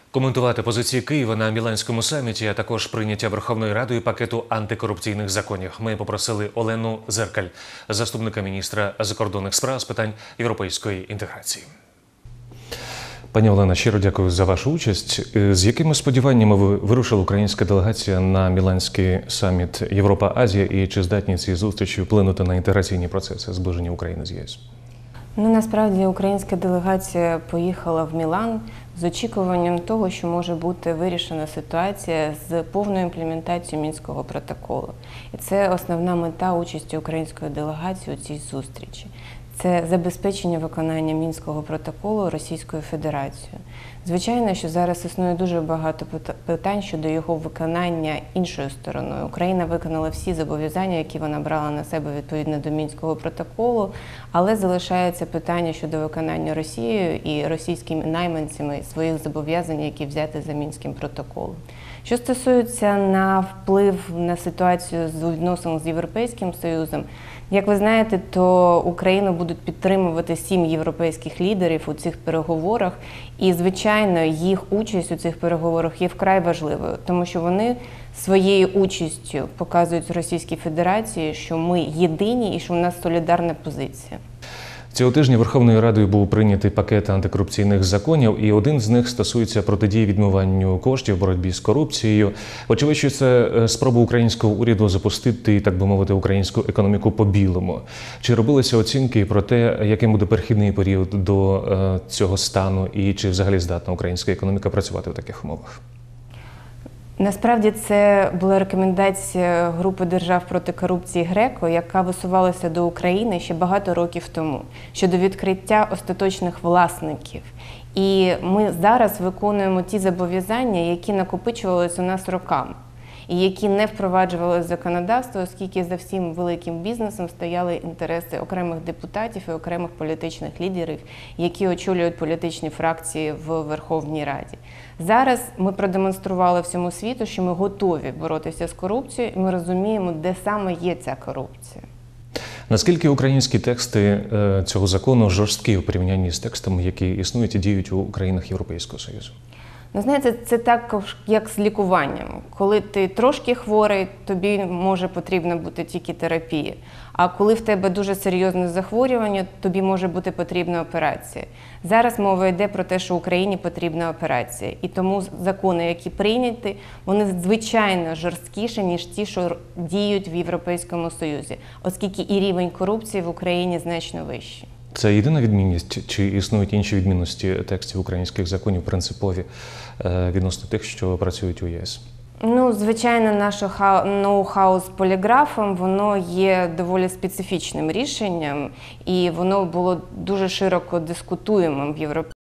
Коментувати позиції Києва на Міланському саміті, а також прийняття Верховною Радою пакету антикорупційних законів. Ми попросили Олену Зеркаль, заступника міністра закордонних справ з питань європейської інтеграції. Пані Олена, щиро дякую за вашу участь. З якими сподіваннями вирушила українська делегація на Міланський саміт Європа-Азія і чи здатні ці зустрічі вплинути на інтеграційні процеси зближення України з ЄС? Насправді українська делегація поїхала в Мілан з очікуванням того, що може бути вирішена ситуація з повною імплементацією Мінського протоколу. І це основна мета участі української делегації у цій зустрічі. Це забезпечення виконання Мінського протоколу Російською Федерацією. Звичайно, що зараз існує дуже багато питань щодо його виконання іншою стороною. Україна виконала всі зобов'язання, які вона брала на себе відповідно до Мінського протоколу, але залишається питання щодо виконання Росією і російськими найманцями своїх зобов'язань, які взяти за Мінським протоколом. Що стосується на вплив на ситуацію з відносин з Європейським Союзом, як ви знаєте, то Україну будуть підтримувати 7 європейських лідерів у цих переговорах. І, звичайно, їх участь у цих переговорах є вкрай важливою, тому що вони своєю участю показують Російській Федерації, що ми єдині і що у нас солідарна позиція. Цього тижня Верховною Радою був прийнятий пакет антикорупційних законів, і один з них стосується протидії відмиванню коштів, боротьбі з корупцією. Очевидно, що це спроба українського уряду запустити, так би мовити, українську економіку по-білому. Чи робилися оцінки про те, яким буде перехідний період до цього стану, і чи взагалі здатна українська економіка працювати в таких умовах? Насправді це була рекомендація групи держав проти корупції ГРЕКО, яка висувалася до України ще багато років тому, щодо відкриття остаточних власників. І ми зараз виконуємо ті зобов'язання, які накопичувалися у нас роками, і які не впроваджували законодавство, оскільки за всім великим бізнесом стояли інтереси окремих депутатів і окремих політичних лідерів, які очолюють політичні фракції в Верховній Раді. Зараз ми продемонстрували всьому світу, що ми готові боротися з корупцією, і ми розуміємо, де саме є ця корупція. Наскільки українські тексти цього закону жорсткі у порівнянні з текстами, які існують і діють у країнах Європейського Союзу? Знаєте, це так, як з лікуванням. Коли ти трошки хворий, тобі може потрібна бути тільки терапія. А коли в тебе дуже серйозне захворювання, тобі може бути потрібна операція. Зараз мова йде про те, що Україні потрібна операція. І тому закони, які прийняті, вони звичайно жорсткіші, ніж ті, що діють в Європейському Союзі, оскільки і рівень корупції в Україні значно вищий. Це єдина відмінність, чи існують інші відмінності текстів українських законів принципові відносно тих, що працюють у ЄС? Звичайно, наше ноу-хау з поліграфом, воно є доволі специфічним рішенням, і воно було дуже широко дискутуємим в Європі.